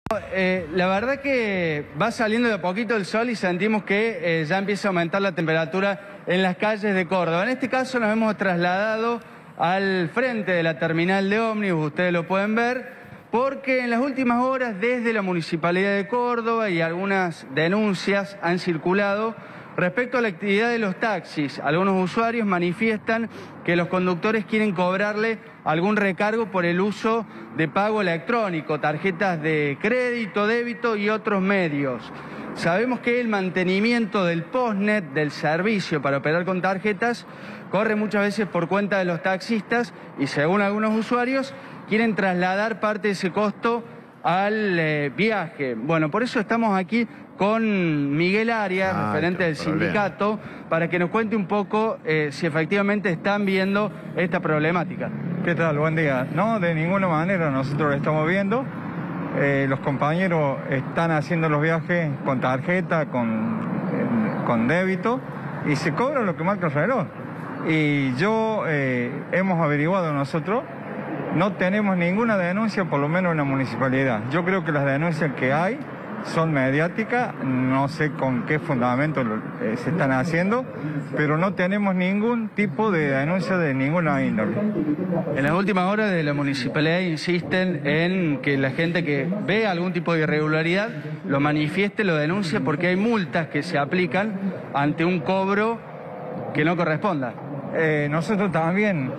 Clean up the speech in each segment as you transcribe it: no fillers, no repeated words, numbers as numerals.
La verdad que va saliendo de a poquito el sol y sentimos que ya empieza a aumentar la temperatura en las calles de Córdoba. En este caso nos hemos trasladado al frente de la terminal de ómnibus, ustedes lo pueden ver, porque en las últimas horas desde la Municipalidad de Córdoba y algunas denuncias han circulado respecto a la actividad de los taxis. Algunos usuarios manifiestan que los conductores quieren cobrarle algún recargo por el uso de pago electrónico, tarjetas de crédito, débito y otros medios. Sabemos que el mantenimiento del postnet, del servicio para operar con tarjetas, corre muchas veces por cuenta de los taxistas y según algunos usuarios quieren trasladar parte de ese costo al viaje. Bueno, por eso estamos aquí con Miguel Arias, referente del sindicato, para que nos cuente un poco si efectivamente están viendo esta problemática. ¿Qué tal? Buen día. No, de ninguna manera nosotros lo estamos viendo. Los compañeros están haciendo los viajes con tarjeta, con débito, y se cobra lo que marca el reloj. Y hemos averiguado nosotros, no tenemos ninguna denuncia, por lo menos en la municipalidad. Yo creo que las denuncias que hay son mediáticas, no sé con qué fundamento se están haciendo, pero no tenemos ningún tipo de denuncia de ninguna índole. En las últimas horas de la municipalidad insisten en que la gente que ve algún tipo de irregularidad lo manifieste, lo denuncie, porque hay multas que se aplican ante un cobro que no corresponda. Nosotros también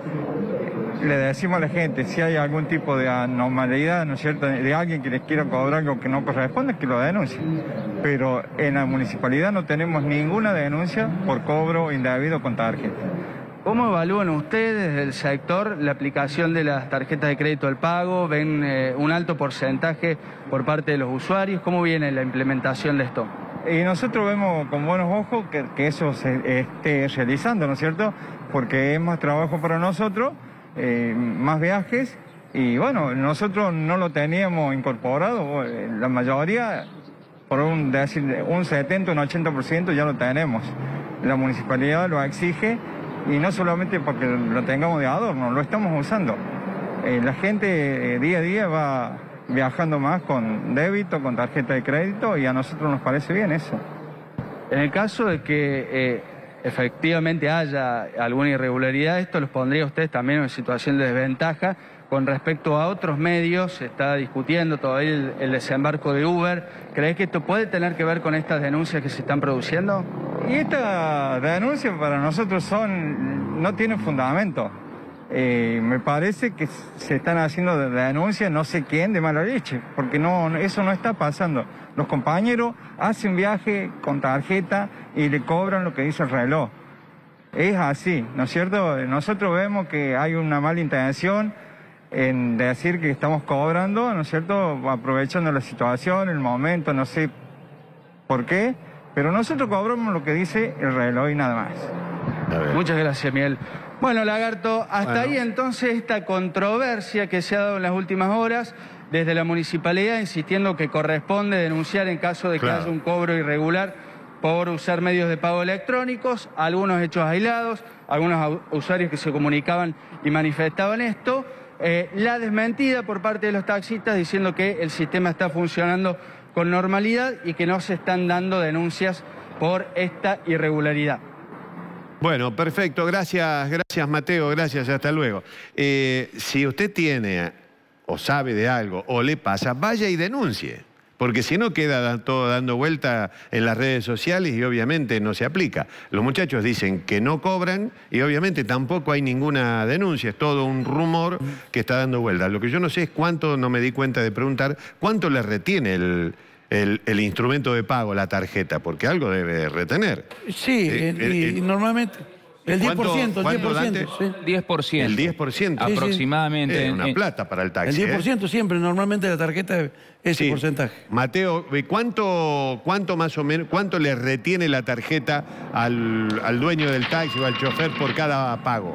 le decimos a la gente, si hay algún tipo de anormalidad, ¿no es cierto?, de alguien que les quiera cobrar algo que no corresponde, que lo denuncie. Pero en la municipalidad no tenemos ninguna denuncia por cobro indebido con tarjeta. ¿Cómo evalúan ustedes desde el sector la aplicación de las tarjetas de crédito al pago? ¿Ven un alto porcentaje por parte de los usuarios? ¿Cómo viene la implementación de esto? Y nosotros vemos con buenos ojos que eso se esté realizando, ¿no es cierto?, porque es más trabajo para nosotros, más viajes, y bueno, nosotros no lo teníamos incorporado, la mayoría, por un 70, un 80% ya lo tenemos. La municipalidad lo exige, y no solamente porque lo tengamos de adorno, lo estamos usando. La gente día a día va viajando más con débito, con tarjeta de crédito, y a nosotros nos parece bien eso. En el caso de que efectivamente haya alguna irregularidad, esto los pondría a ustedes también en situación de desventaja con respecto a otros medios. Se está discutiendo todavía el desembarco de Uber. ¿Crees que esto puede tener que ver con estas denuncias que se están produciendo? Y estas denuncias para nosotros no tienen fundamento. Me parece que se están haciendo denuncias, no sé quién, de mala leche, porque eso no está pasando. Los compañeros hacen viaje con tarjeta y le cobran lo que dice el reloj. Es así, ¿no es cierto? Nosotros vemos que hay una mala intención en decir que estamos cobrando, ¿no es cierto?, aprovechando la situación, el momento, no sé por qué, pero nosotros cobramos lo que dice el reloj y nada más. Muchas gracias, Miguel. Bueno, Lagarto, hasta ahí entonces esta controversia que se ha dado en las últimas horas, desde la municipalidad insistiendo que corresponde denunciar en caso de que haya un cobro irregular por usar medios de pago electrónicos, algunos hechos aislados, algunos usuarios que se comunicaban y manifestaban esto, la desmentida por parte de los taxistas diciendo que el sistema está funcionando con normalidad y que no se están dando denuncias por esta irregularidad. Bueno, perfecto. Gracias Mateo, gracias, hasta luego. Si usted tiene o sabe de algo o le pasa, vaya y denuncie. Porque si no queda todo dando vuelta en las redes sociales y obviamente no se aplica. Los muchachos dicen que no cobran y obviamente tampoco hay ninguna denuncia. Es todo un rumor que está dando vuelta. Lo que yo no sé es cuánto, no me di cuenta de preguntar, cuánto le retiene el instrumento de pago, la tarjeta, porque algo debe retener. Sí, y normalmente el 10%, el 10%. Sí. 10%. El 10%. Aproximadamente. Es una plata para el taxi. El 10% siempre, normalmente la tarjeta es ese porcentaje. Mateo, ¿cuánto más o menos, cuánto le retiene la tarjeta al dueño del taxi o al chofer por cada pago?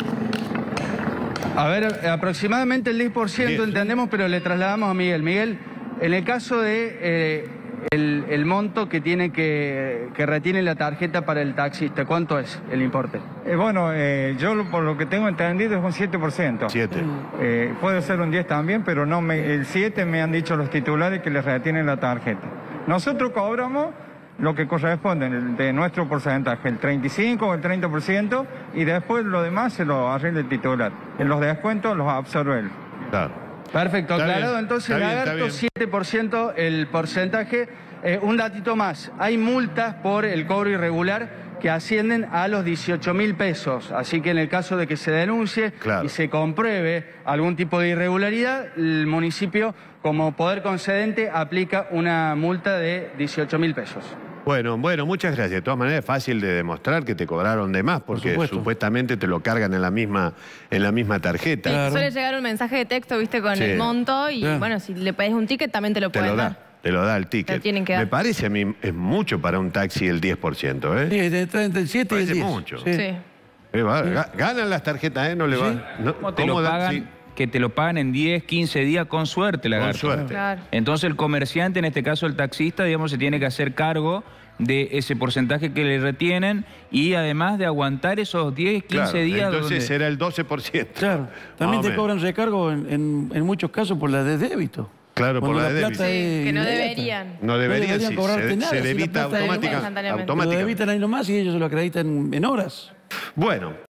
A ver, aproximadamente el 10% entendemos, pero le trasladamos a Miguel. Miguel, en el caso de el monto que tiene que retiene la tarjeta para el taxista. ¿Cuánto es el importe? Yo por lo que tengo entendido es un 7%. 7. Puede ser un 10 también, pero no el 7 me han dicho los titulares que les retienen la tarjeta. Nosotros cobramos lo que corresponde de nuestro porcentaje, el 35 o el 30%, y después lo demás se lo arregla el titular. En los descuentos los absorbe él. Claro. Perfecto, Está aclarado. bien, Entonces, está bien, Lagarto, está 7% el porcentaje. Un datito más. Hay multas por el cobro irregular que ascienden a los 18.000 pesos. Así que en el caso de que se denuncie Claro. y se compruebe algún tipo de irregularidad, el municipio, como poder concedente, aplica una multa de 18.000 pesos. Bueno, muchas gracias. De todas maneras es fácil de demostrar que te cobraron de más porque supuesto. supuestamente te lo cargan en la misma tarjeta. Claro. Suele llegar un mensaje de texto, viste, con Sí. el monto y Claro. bueno, si le pedís un ticket también te lo Te pueden lo dar. da, te lo da el Te ticket. lo tienen que dar. Me parece a mí es mucho para un taxi el 10%, ¿eh? Sí, entre el 7 y el Parece 10. mucho. Sí. Ganan las tarjetas, ¿eh? No le va. No, ¿Cómo te lo dan? pagan? Sí, Que te lo pagan en 10, 15 días con suerte, Lagarto. con suerte. Claro. Entonces el comerciante, en este caso el taxista, digamos, se tiene que hacer cargo de ese porcentaje que le retienen y además de aguantar esos 10, 15 Claro, días. entonces donde... será el 12%. Claro. También Más o te menos. cobran recargo en muchos casos por la de débito. Claro, por Cuando la de plata débito. es Que no inmediata. deberían. No debería, deberían sí. cobrarte nada, Se si la debita plata es automáticamente. instantáneamente. Lo debitan ahí nomás y ellos se lo acreditan en horas. Bueno.